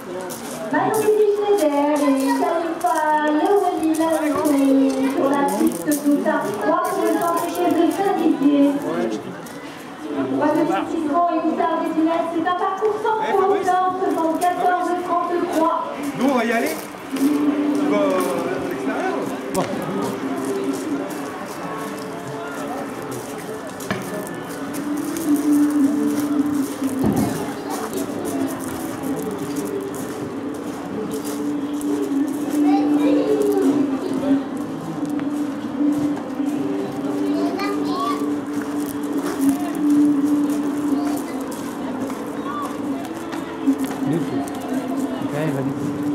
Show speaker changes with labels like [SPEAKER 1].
[SPEAKER 1] Manon Schneider et Khalifa Lewali Lanou sur la piste tout à 3 pour le centre de Saint-Didier. Droit de Citron et Moutarde des Dunettes, c'est un parcours sans faute, 74-33.
[SPEAKER 2] Nous, on va y aller. Tu vas à l'extérieur. Bon.
[SPEAKER 3] Okay,